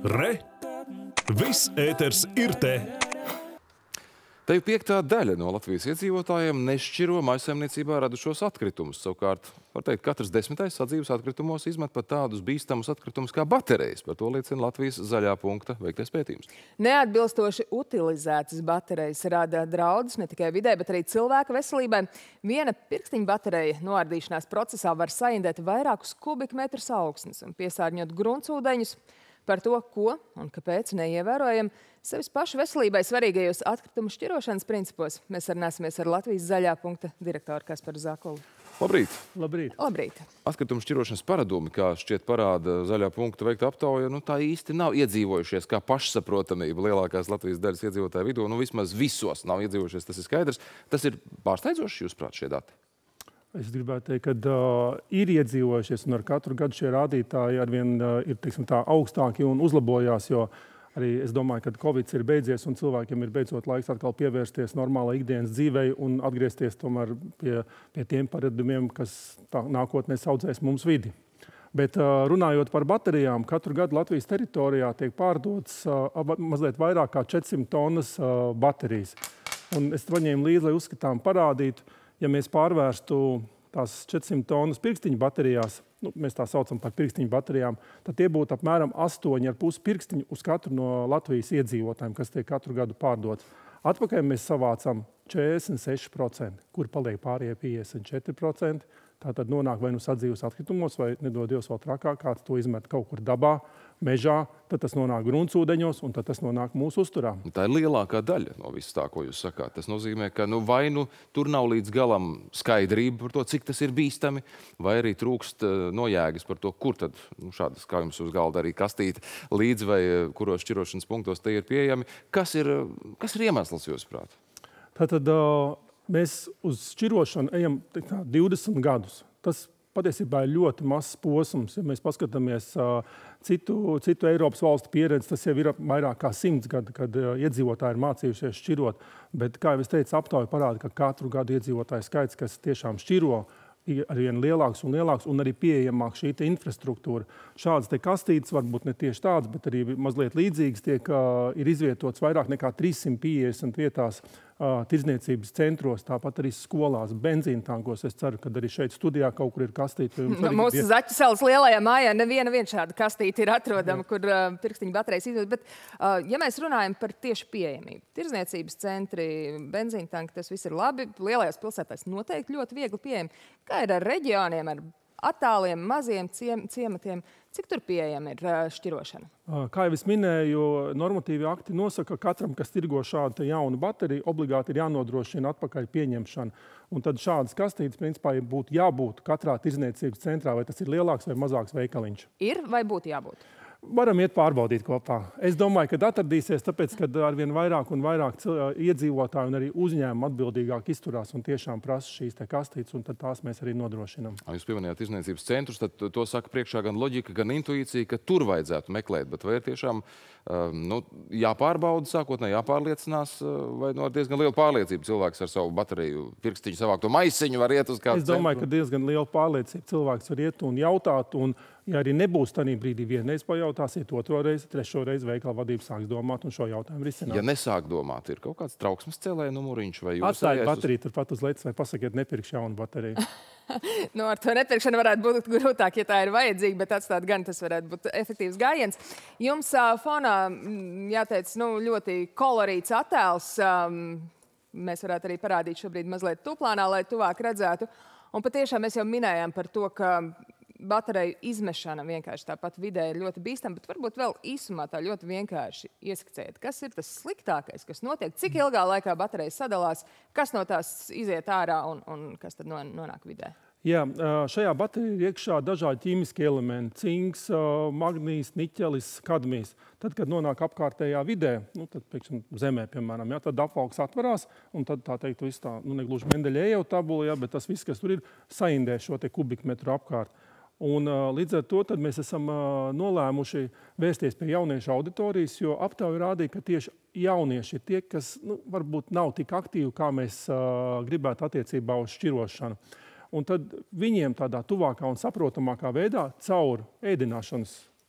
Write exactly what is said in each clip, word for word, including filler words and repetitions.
Re! Viss ēters ir te! Te jau piektā daļa no Latvijas iedzīvotājiem nešķiro mājsaimniecībā radušos atkritumus. Savukārt, var teikt, katrs desmitais sadzīves atkritumos izmet pat tādus bīstamus atkritumus kā baterijas. Par to liecina Latvijas zaļā punkta veiktais pētījums. Neatbilstoši utilizētas baterijas rada draudus ne tikai vidē, bet arī cilvēka veselībai. Viena pirkstiņa baterija noārdīšanās procesā var saindēt vairākus kubikmetrus augsnes un piesārņot gruntsūdeņus. Par to, ko un kāpēc neievērojam sevis pašu veselībai svarīgajos atkritumu šķirošanas principos, mēs sarunāsimies ar Latvijas zaļā punkta direktoru Kasparu Zakulu. Labrīt! Labrīt! Labrīt! Atkritumu šķirošanas paradumi, kā šķiet parāda zaļā punkta veikta aptauja, nu tā īsti nav iedzīvojušies kā pašsaprotamība lielākās Latvijas daļas iedzīvotāju vidū. Nu vismaz visos nav iedzīvojušies, tas ir skaidrs. Tas ir pārsteidzoši, jūsuprāt, šie dati? Es gribētu teikt, ka uh, ir iedzīvojušies, un ar katru gadu šie rādītāji arvien uh, ir teiksim, tā, augstāki un uzlabojās, jo arī es domāju, ka Covid ir beidzies un cilvēkiem ir beidzot laiks atkal pievērsties normālai ikdienas dzīvei un atgriezties tomēr pie, pie tiem paradumiem, kas tā, nākotnē audzēs mums vidi. Bet uh, runājot par baterijām, katru gadu Latvijas teritorijā tiek pārdotas uh, mazliet vairāk kā četrsimt tonnas uh, baterijas. Un es paņēmu līdzi, lai uzskatām parādītu, ja mēs pārvērstu tās četrsimt tonnas pirkstiņu baterijās, nu, mēs tā saucam par pirkstiņu baterijām, tad tie būtu apmēram astoņi ar pus pirkstiņu uz katru no Latvijas iedzīvotājiem, kas tiek katru gadu pārdots. Atpakaļ mēs savācam četrdesmit seši procenti, kur paliek pārējie piecdesmit četri procenti. Tā tad nonāk vai nu sadzīves atkritumos, vai nedod Dievs vēl trakāk, kāds to izmet kaut kur dabā, mežā, tad tas nonāk gruntsūdeņos, un tad tas nonāk mūsu uzturā. Tā ir lielākā daļa no viss tā, ko jūs sakāt. Tas nozīmē, ka nu, vai nu tur nav līdz galam skaidrība par to, cik tas ir bīstami, vai arī trūkst uh, nojēgas par to, kur tad nu, šādas, kā jums uz galda arī kastīti līdz vai uh, kuros šķirošanas punktos te ir pieejami. Kas ir, uh, kas ir iemesls, jūsuprāt? Tātad uh, mēs uz šķirošanu ejam tā, divdesmit gadus. Tas patiesībā ir ļoti mazs posms. Ja mēs paskatāmies uh, citu, citu Eiropas valstu pieredzi, tas jau ir vairāk kā simts gadi, kad uh, iedzīvotāji ir mācījušies šķirot. Bet, kā jau es teicu, aptauja parāda, ka katru gadu iedzīvotāju skaits, kas tiešām šķiro, ir arvien lielāks un lielāks, un arī pieejamāk šī te infrastruktūra. Šādas te kastītes, varbūt ne tieši tādas, bet arī mazliet līdzīgas, tiek, uh, ir izvietots vairāk nekā trīssimt piecdesmit vietās uh, tirdzniecības centros, tāpat arī skolās, benzīntankos. Es ceru, ka arī šeit studijā kaut kur ir kastīte. No, mūsu ir... Zaķu salas lielajā mājā neviena vien šāda kastīte ir atrodama, Jā. kur uh, pirkstiņu baterijas izved. Bet, uh, ja mēs runājam par tieši pieejamību, tirdzniecības centri, benzīntanki, tas viss ir labi. Lielajās pilsētās noteikti ļoti viegli pieejami. Kā ir ar reģioniem, ar attāliem, maziem ciem, ciematiem? Cik tur pieejama ir šķirošana? Kā jau es minēju, normatīvi akti nosaka, ka katram, kas tirgo šādu jaunu bateriju, obligāti ir jānodrošina atpakaļ pieņemšana. Un tad šādas kastītes, principā, būtu jābūt katrā tirdzniecības centrā, vai tas ir lielāks vai mazāks veikaliņš. Ir vai būtu jābūt? Varam iet pārbaudīt kopā. Es domāju, ka atradīsies, tāpēc, ka arvien vairāk un vairāk iedzīvotāji un arī uzņēmumi atbildīgāk izturās un tiešām prasa šīs te kastītes, un tad tās mēs arī nodrošinām. Jūs pieminējāt tirdzniecības centrus, tad to saka priekšā gan loģika, gan intuīcija, ka tur vajadzētu meklēt, bet vai ir tiešām nu, jāpārbauda sākotnē, jāpārliecinās, vai nu, ar diezgan lielu pārliecību cilvēks ar savu bateriju pirkstiņu savākto maisiņu var iet uz kādu centru? Es domāju, ka diezgan liela pārliecība cilvēks var iet un jautāt, un ja arī nebūs tādā brīdī vienreiz pajautāsiet, otro reizi, trešo reizi veikala vadība sāks domāt un šo jautājumu risināt. Ja nesāk domāt, ir kaut kāds trauksmes cēlēja numuriņš vai jūs? Atstājiet bateriju uz... turpat uz leces vai pasakiet, nepirkšu jaunu bateriju. Nu, ar to nepirkšanu varētu būt grūtāk, ja tā ir vajadzīga, bet atstāt gan tas varētu būt efektīvs gājiens. Jums uh, fonā, jāteic, nu, ļoti kolorīts attēls. Um, mēs varētu arī parādīt šobrīd mazliet tuplānā, lai tuvāk redzētu. Un patiešām mēs jau minējām par to, ka bateriju izmešana vienkārši tāpat vidē ir ļoti bīstama, bet varbūt vēl īsumā tā ļoti vienkārši ieskicēt, kas ir tas sliktākais, kas notiek, cik ilgā laikā baterijas sadalās, kas no tās iziet ārā un, un kas tad nonāk vidē. Jā, šajā baterijā ir iekšā dažādi ķīmiski elementi, cinks, magnīs, niķelis, kadmijs. Tad, kad nonāk apkārtējā vidē, nu, tad, pieksim, zemē, piemēram, jā, tad apvalks atverās, un tad, tā teikt, viss tā, nu, negluži Mendeļejeva tabula, jā, bet tas viss, kas tur ir, saindē šo te kubikmetru apkārt. Un līdz ar to tad mēs esam nolēmuši vērsties pie jauniešu auditorijas, jo aptauja rādīja, ka tieši jaunieši ir tie, kas nu, varbūt nav tik aktīvi, kā mēs uh, gribētu attiecībā uz šķirošanu. Un tad viņiem tādā tuvākā un saprotamākā veidā caur ēdināšanas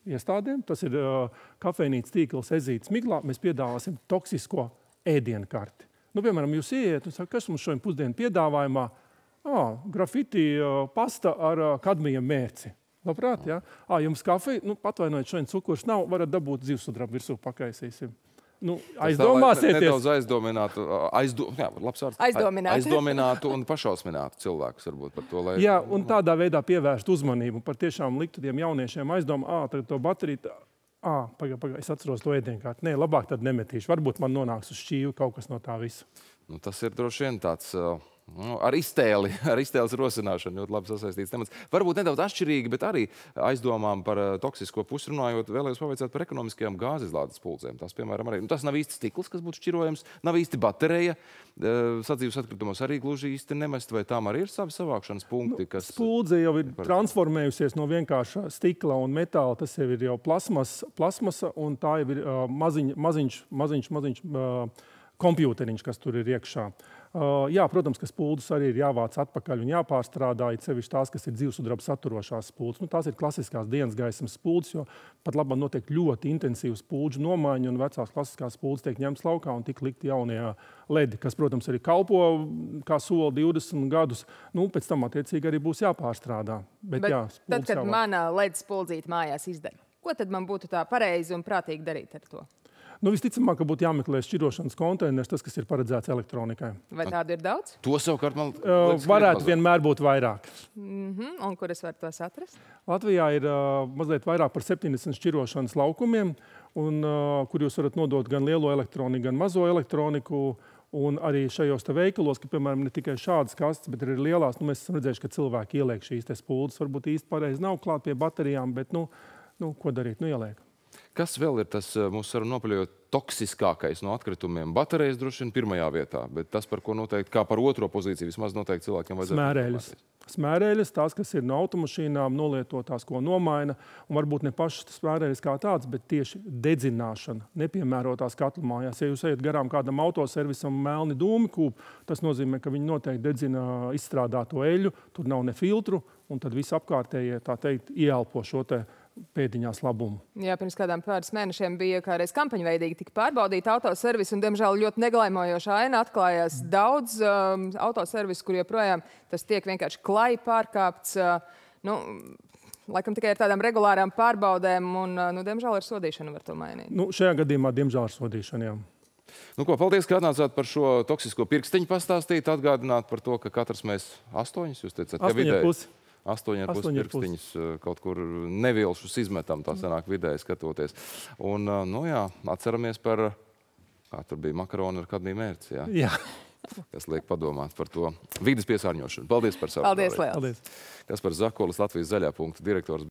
iestādēm. Tas ir uh, kafejnīcas tīkls Ezītes Miglā. Mēs piedāvāsim toksisko ēdienu karti. Nu, piemēram, jūs ieiet un saka, kas mums šodien pusdienu piedāvājumā? Ah, grafiti uh, pasta ar uh, kadmija mērci. Labprāt, jā? Ah, jums kafija? Nu, atvainojiet, šodien cukurs nav, varat dabūt zivsudrabu virsū pakaisīsim. Nu, aizdomāsieties. Nedaudz aizdominātu, aizdo, jā, labs vārds, aizdominātu. aizdominātu un pašausminātu cilvēkus varbūt par to, lai... Jā, un tādā veidā pievērst uzmanību. Par tiešām liktu tiem jauniešiem aizdomā, ā, tagad to bateriju, ā, pagā, pagā, es atceros to ēdienkārtu. Nē, labāk tad nemetīšu. Varbūt man nonāks uz šķīvu kaut kas no tā visa. Nu, tas ir droši vien tāds... Uh... Nu, ar iztēli, ar iztēles rosināšanu ļoti labi sasaistīts temats. Varbūt nedaudz atšķirīgi, bet arī aizdomām par uh, toksisko pusi runājot, vēlējos pavaicāt par ekonomiskajām gāzizlādes puldzēm. Tas, piemēram, arī, nu, tas nav īsti stikls, kas būtu šķirojams, nav īsti baterija. Uh, sadzīves atkritumos arī gluži īsti nemest, vai tām arī ir savi savākšanas punkti, kas... Nu, spuldze jau ir par... transformējusies no vienkārša stikla un metāla. Tas jau ir jau plasmas, plasmasa, un tā jau ir uh, maziņ, maziņš, maziņš, maziņš uh, kompjūteriņš, kas tur ir iekšā. Uh, jā, protams, ka spuldus arī ir jāvāc atpakaļ un jāpārstrādā, it sevišķi tās, kas ir dzīvsudraba saturošās spuldzes. Nu, tās ir klasiskās dienas gaismas spuldzes, jo pat labāk notiek ļoti intensīva spuldžu nomaiņa, un vecās klasiskās spuldzes tiek ņemts laukā un tik likti jaunie ledi, kas, protams, arī kalpo kā soli divdesmit gadus. Nu, pēc tam attiecīgi arī būs jāpārstrādā. Bet, Bet jā, tad, kad jāvāc. mana led spuldzīte mājās izdeg, ko tad man būtu tā pareizi un prātīgi darīt ar to? Nu, visticamāk, ka būtu jāmeklē šķirošanas konteiners, tas, kas ir paredzēts elektronikai. Vai tādu ir daudz? To savukārt man Uh, varētu vienmēr būt vairāk. Mm-hmm. Un kur es varu tos atrast? Latvijā ir uh, mazliet vairāk par septiņdesmit šķirošanas laukumiem, un, uh, kur jūs varat nodot gan lielo elektroniku, gan mazo elektroniku. Un arī šajos te veikalos, ka, piemēram, ne tikai šādas kastes, bet arī lielās, nu, mēs esam redzējuši, ka cilvēki ieliek šīs te spuldzes. Varbūt īsti pareizi nav klāt pie baterijām, bet, nu, nu ko darīt? Nu, ieliek. Kas vēl ir tas mūsu sarunu nopaļojot toksiskākais no atkritumiem? Baterijas droši vien pirmajā vietā, bet tas, par ko noteikti, kā par otro pozīciju, vismaz noteikti cilvēkiem vajadzētu... Smērēļas. Smērēļas, tās, kas ir no automašīnām, nolietotās, ko nomaina, un varbūt ne pašas smērēļas kā tāds, bet tieši dedzināšana, nepiemērotās katlu mājās. Ja jūs ejat garām kādam autoservisam melni dūmi kūp, tas nozīmē, ka viņi noteikti dedzina izstrādāto eļu, tur nav ne filtru, un tad visi apkārtējie, tā teikt, ieelpo šo te pēdiņās labumu. Jā, pirms kādām pāris mēnešiem bija kādreiz kampaņveidīgi tika pārbaudīta autoservisi, un, diemžēl, ļoti neglaimojoša aina atklājās daudz um, autoservisu, kur joprojām tas tiek vienkārši klai pārkāpts. Uh, nu, laikam tikai ar tādām regulārām pārbaudēm, un, uh, nu, diemžēl, ar sodīšanu var to mainīt. Nu, šajā gadījumā, diemžēl, ar sodīšanu, jā. Nu ko, paldies, ka atnācāt par šo toksisko pirkstiņu pastāstīt, atgādināt par to, ka katrs mēs astoņus, jūs teicat, ka vidēji... pusi. Astoņi ar pus pirkstiņus kaut kur nevilšus izmetam, tā sanāk vidēji skatoties. Un, nu jā, atceramies par, kā tur bija, makaroni ar kadmiju mērci, jā? Jā. Kas liek padomāt par to vides piesārņošanu. Paldies par savu. Paldies, liels. Paldies. Kaspars Zakolis, Latvijas Zaļā punkta direktors.